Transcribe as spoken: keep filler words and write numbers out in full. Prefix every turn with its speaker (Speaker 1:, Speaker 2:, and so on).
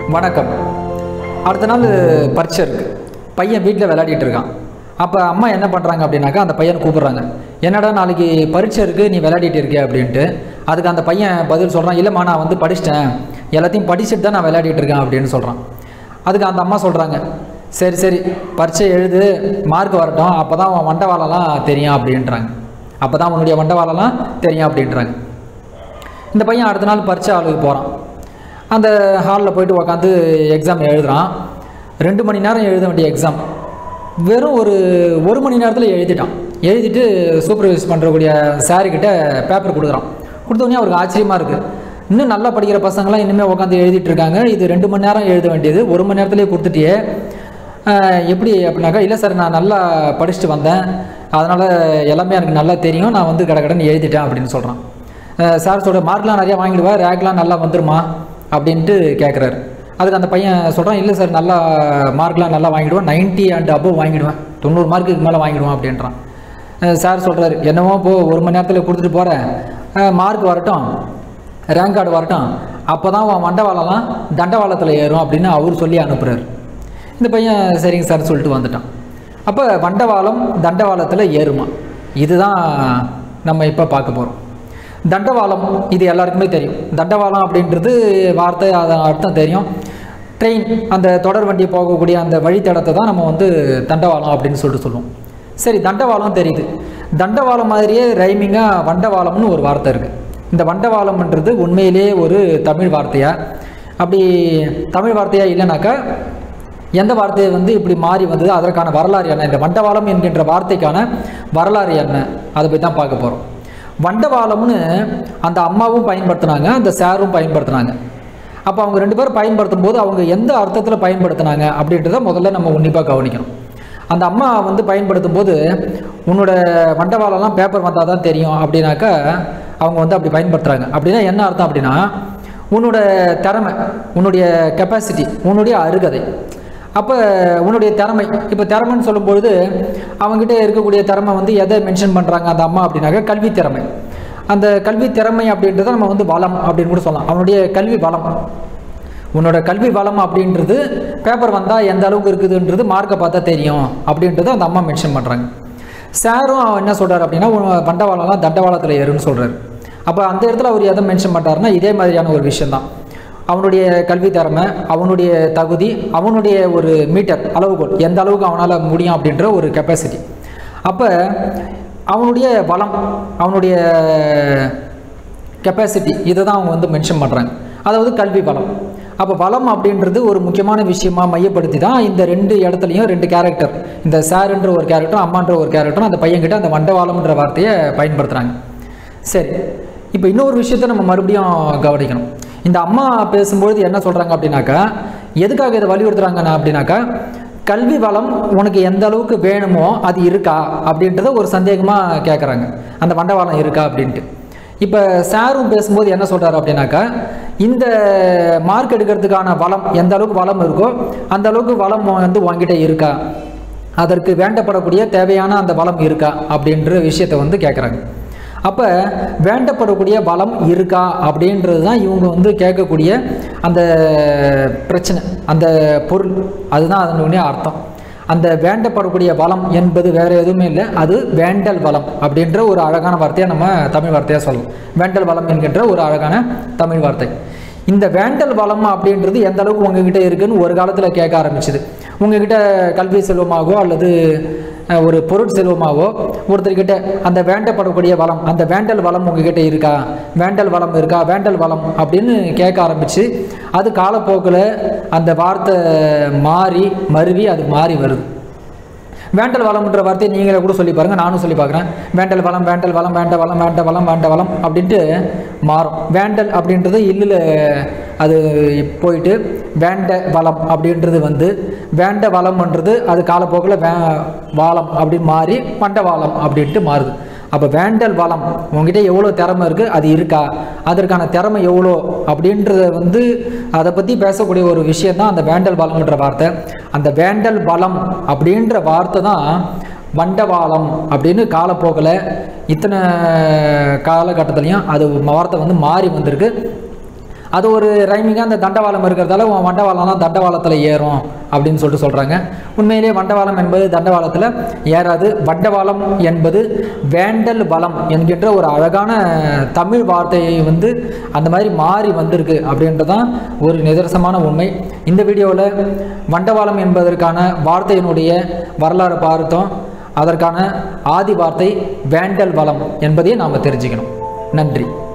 Speaker 1: வணக்கம். அடுத்த நாள் பரீட்சை இருக்குது. பையன் வீட்டில் விளையாடிட்டு இருக்கான். அப்போ அம்மா என்ன பண்ணுறாங்க அப்படின்னாக்கா, அந்த பையனை கூப்பிட்றாங்க. என்னடா நாளைக்கு பரீட்சை இருக்குது, நீ விளையாடிட்டு இருக்க அப்படின்ட்டு. அதுக்கு அந்த பையன் பதில் சொல்கிறான், இல்லைம்மா நான் வந்து படிச்சிட்டேன், எல்லாத்தையும் படிச்சுட்டு தான் நான் விளையாடிட்டு இருக்கேன் அப்படின்னு சொல்கிறான். அதுக்கு அந்த அம்மா சொல்கிறாங்க, சரி சரி பரீட்சை எழுது, மார்க் வரட்டும், அப்போ தான் உன் வண்டவாளெல்லாம் தெரியும் அப்படின்றாங்க. அப்போ தான் உன்னுடைய வண்டவாளெல்லாம் தெரியும் அப்படின்றாங்க. இந்த பையன் அடுத்த நாள் பரீட்சை ஹாலுக்கு போகிறான். அந்த ஹாலில் போய்ட்டு உக்காந்து எக்ஸாம் எழுதுகிறான். ரெண்டு மணி நேரம் எழுத வேண்டிய எக்ஸாம் வெறும் ஒரு ஒரு மணி நேரத்தில் எழுதிட்டான். எழுதிட்டு சூப்பர்வைஸ் பண்ணுறக்கூடிய சாருக்கிட்ட பேப்பர் கொடுக்குறான். கொடுத்தோடனே அவருக்கு ஆச்சரியமாக இருக்குது. இன்னும் நல்லா படிக்கிற பசங்களாம் இனிமேல் உட்காந்து எழுதிட்டு இருக்காங்க, இது ரெண்டு மணி நேரம் எழுத வேண்டியது ஒரு மணி நேரத்துலேயே கொடுத்துட்டியே, எப்படி அப்படின்னாக்கா, இல்லை சார் நான் நல்லா படிச்சுட்டு வந்தேன், அதனால் எல்லாமே எனக்கு நல்லா தெரியும், நான் வந்து கடை கடன் எழுதிட்டேன் அப்படின்னு சொல்கிறான். சார் சொல்கிற மார்க்லாம் நிறையா வாங்கிடுவா, ரேக்லாம் நல்லா வந்துடுமா அப்படின்ட்டு கேட்குறாரு. அதுக்கு அந்த பையன் சொல்கிறான், இல்லை சார் நல்லா மார்க்லாம் நல்லா வாங்கிடுவேன், நைன்ட்டி அண்ட் அபவ் வாங்கிடுவேன், தொண்ணூறு மார்க்குக்கு மேலே வாங்கிடுவேன் அப்படின்றான். சார் சொல்கிறாரு, என்னவோ போ, ஒரு மணி நேரத்தில் கொடுத்துட்டு போகிறேன், மார்க் வரட்டும், ரேங்க் கார்டு வரட்டும், அப்போ தான் உன் வண்டவாளம்லாம் தண்டவாளத்தில் ஏறும் அப்படின்னு அவர் சொல்லி அனுப்புகிறார். இந்த பையன் சரிங்க சார் சொல்லிட்டு வந்துட்டான். அப்போ வண்டவாளம் தண்டவாளத்தில் ஏறுமா, இதுதான் நம்ம இப்போ பார்க்க போகிறோம். தண்டவாளம் இது எல்லாருக்குமே தெரியும். தண்டவாளம் அப்படின்றது வார்த்தை, அதன் அர்த்தம் தெரியும். ட்ரெயின், அந்த தொடர் வண்டி போகக்கூடிய அந்த வழித்தடத்தை தான் நம்ம வந்து தண்டவாளம் அப்படின்னு சொல்லிட்டு சொல்லுவோம். சரி, தண்டவாளம் தெரியுது. தண்டவாளம் மாதிரியே ரைமிங்காக வண்டவாளம்னு ஒரு வார்த்தை இருக்குது. இந்த வண்டவாளம்ன்றது உண்மையிலே ஒரு தமிழ் வார்த்தையா, அப்படி தமிழ் வார்த்தையா இல்லைனாக்கா எந்த வார்த்தையை வந்து இப்படி மாறி வந்தது, அதற்கான வரலாறு என்ன, இந்த வண்டவாளம் என்கின்ற வார்த்தைக்கான வரலாறு என்ன, அதை போய் தான் பார்க்க போகிறோம். வண்டவாளம்னு அந்த அம்மாவும் பயன்படுத்தினாங்க, அந்த சாரும் பயன்படுத்தினாங்க. அப்போ அவங்க ரெண்டு பேரும் பயன்படுத்தும் போது அவங்க எந்த அர்த்தத்தில் பயன்படுத்தினாங்க அப்படின்றத முதல்ல நம்ம உன்னிப்பாக கவனிக்கணும். அந்த அம்மா வந்து பயன்படுத்தும் போது, உன்னோட வண்டவாளம்லாம் பேப்பர் வந்தால் தான் தெரியும் அப்படின்னாக்கா அவங்க வந்து அப்படி பயன்படுத்துகிறாங்க. அப்படின்னா என்ன அர்த்தம் அப்படின்னா, உன்னோட திறமை, உன்னுடைய கெப்பாசிட்டி, உன்னுடைய அருகதை. அப்போ உன்னுடைய திறமை, இப்போ திறமைன்னு சொல்லும்பொழுது அவங்ககிட்ட இருக்கக்கூடிய திறமை வந்து எதை மென்ஷன் பண்ணுறாங்க அந்த அம்மா அப்படின்னாக்கா, கல்வி திறமை. அந்த கல்வி திறமை அப்படின்றத நம்ம வந்து வளம் அப்படின்னு கூட சொல்லலாம். அவனுடைய கல்வி வளம், உன்னோட கல்வி வளம் அப்படின்றது பேப்பர் வந்தால் எந்த அளவுக்கு இருக்குதுன்றது மார்க்கை பார்த்தா தெரியும் அப்படின்றத அந்த அம்மா மென்ஷன் பண்ணுறாங்க. சாரும் என்ன சொல்கிறார் அப்படின்னா, வண்டவாளம்லாம் தண்டவாளத்தில் ஏறுன்னு சொல்கிறார். அப்போ அந்த இடத்துல அவர் எதை மென்ஷன் பண்ணுறாருன்னா, இதே மாதிரியான ஒரு விஷயந்தான். அவனுடைய கல்வி திறமை, அவனுடைய தகுதி, அவனுடைய ஒரு மீட்டர் அளவுகோல், எந்த அளவுக்கு அவனால் முடியும் அப்படின்ற ஒரு கெப்பாசிட்டி. அப்போ அவனுடைய வளம், அவனுடைய கெப்பாசிட்டி, இதை தான் அவங்க வந்து மென்ஷன் பண்ணுறாங்க. அதாவது கல்வி வளம். அப்போ வளம் அப்படின்றது ஒரு முக்கியமான விஷயமாக மையப்படுத்தி தான் இந்த ரெண்டு இடத்துலையும் ரெண்டு கேரக்டர், இந்த சாருன்ற ஒரு கேரக்டரும் அம்மான்ற ஒரு கேரக்டரும் அந்த பையன்கிட்ட அந்த வண்டவாளம்ன்ற வார்த்தையை பயன்படுத்துகிறாங்க. சரி, இப்போ இன்னொரு விஷயத்தை நம்ம மறுபடியும் கவனிக்கணும். இந்த அம்மா பேசும்பொழுது என்ன சொல்கிறாங்க அப்படின்னாக்கா, எதுக்காக இதை வலியுறுத்துறாங்கன்னா அப்படின்னாக்கா, கல்வி வளம் உனக்கு எந்த அளவுக்கு வேணுமோ அது இருக்கா அப்படின்றத ஒரு சந்தேகமாக கேட்குறாங்க, அந்த வண்டவாளம் இருக்கா அப்படின்ட்டு. இப்போ சாரும் பேசும்போது என்ன சொல்கிறாரு அப்படின்னாக்கா, இந்த மார்க் எடுக்கிறதுக்கான வளம், எந்த அளவுக்கு வளம் இருக்கோ அந்த அளவுக்கு வளம் வந்து உங்ககிட்ட இருக்கா, அதற்கு வேண்டப்படக்கூடிய தேவையான அந்த வளம் இருக்கா அப்படின்ற விஷயத்தை வந்து கேட்குறாங்க. அப்போ வேண்டப்படக்கூடிய வளம் இருக்கா அப்படின்றது தான் இவங்க வந்து கேட்கக்கூடிய அந்த பிரச்சனை, அந்த பொருள், அதுதான் அதனுடைய அர்த்தம். அந்த வேண்டப்படக்கூடிய வளம் என்பது வேறு எதுவுமே இல்லை, அது வேண்டல் வளம் அப்படின்ற ஒரு அழகான வார்த்தையாக நம்ம தமிழ் வார்த்தையாக சொல்லலாம். வேண்டல் வளம் என்கின்ற ஒரு அழகான தமிழ் வார்த்தை. இந்த வேண்டல் வளம் அப்படின்றது எந்த அளவுக்கு உங்ககிட்ட இருக்குன்னு ஒரு காலத்தில் கேட்க ஆரம்பிச்சுது. உங்ககிட்ட கல்வி செல்வமாகவோ அல்லது ஒரு பொருட் செல்வமாகவோ ஒருத்தர்கிட்ட அந்த வேண்டப்படக்கூடிய வளம், அந்த வேண்டல் வளம் உங்ககிட்ட இருக்கா, வேண்டல் வளம் இருக்கா, வேண்டல் வளம் அப்படின்னு கேட்க ஆரம்பிச்சு, அது காலப்போக்கில் அந்த வார்த்தை மாறி மருவி அது மாறி வருது. வேண்டல் வளம்ன்ற வார்த்தையை நீங்களே கூட சொல்லி பாருங்கள், நானும் சொல்லி பார்க்குறேன். வேண்டல் வளம், வேண்டல் வளம், வேண்ட வளம், வேண்ட வளம், வேண்ட வளம் அப்படின்ட்டு மாறும். வேண்டல் அப்படின்றது இல்லில் அது போயிட்டு வேண்ட வளம் அப்படின்றது வந்து வேண்ட வளம்ன்றது அது காலப்போக்கில் வே வாளம் அப்படின்னு மாறி பண்ட வாளம் அப்படின்ட்டு மாறுது. அப்போ வேண்டல் வளம் உங்ககிட்ட எவ்வளோ திறமை இருக்குது, அது இருக்கா, அதற்கான திறமை எவ்வளோ அப்படின்றத வந்து அதை பற்றி பேசக்கூடிய ஒரு விஷயந்தான் அந்த வேண்டல் வளம்ன்ற வார்த்தை. அந்த வேண்டல் வளம் அப்படின்ற வார்த்தை தான் வண்டவாளம் அப்படின்னு காலப்போக்கில் இத்தனை காலகட்டத்துலேயும் அது வார்த்தை வந்து மாறி வந்திருக்கு. அது ஒரு ரைமிங்காக அந்த தண்டவாளம் இருக்கிறதால உன் வண்டவாளம்லாம் தண்டவாளத்தில் ஏறும் அப்படின்னு சொல்லிட்டு சொல்கிறாங்க. உண்மையிலே வண்டவாளம் என்பது தண்டவாளத்தில் ஏறாது. வண்டவாளம் என்பது வேண்டல் வளம் என்கின்ற ஒரு அழகான தமிழ் வார்த்தையை வந்து அந்த மாதிரி மாறி வந்திருக்கு அப்படின்றதான் ஒரு நிதர்சனமான உண்மை. இந்த வீடியோவில் வண்டவாளம் என்பதற்கான வார்த்தையினுடைய வரலாறு பார்த்தோம். அதற்கான ஆதி வார்த்தை வேண்டல் வளம் என்பதையும் நாம் தெரிஞ்சுக்கணும். நன்றி.